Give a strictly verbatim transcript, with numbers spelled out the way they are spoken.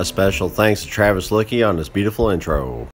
A special thanks to Travis Lickey on this beautiful intro.